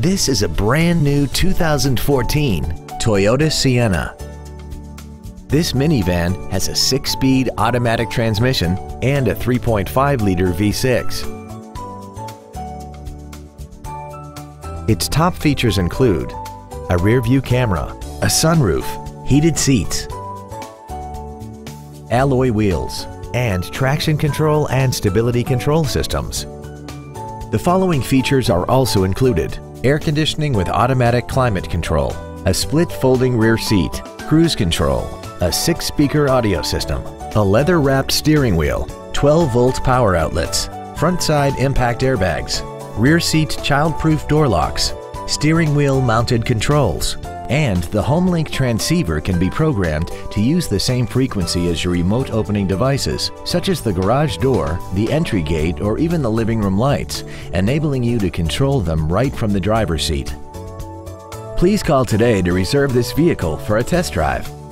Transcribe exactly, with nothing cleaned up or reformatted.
This is a brand new two thousand fourteen Toyota Sienna. This minivan has a six-speed automatic transmission and a three point five liter V six. Its top features include a rear-view camera, a sunroof, heated seats, alloy wheels, and traction control and stability control systems. The following features are also included: air conditioning with automatic climate control, a split folding rear seat, cruise control, a six-speaker audio system, a leather-wrapped steering wheel, twelve volt power outlets, front side impact airbags, rear seat child-proof door locks, steering wheel mounted controls, and the HomeLink transceiver can be programmed to use the same frequency as your remote opening devices, such as the garage door, the entry gate, or even the living room lights, enabling you to control them right from the driver's seat. Please call today to reserve this vehicle for a test drive.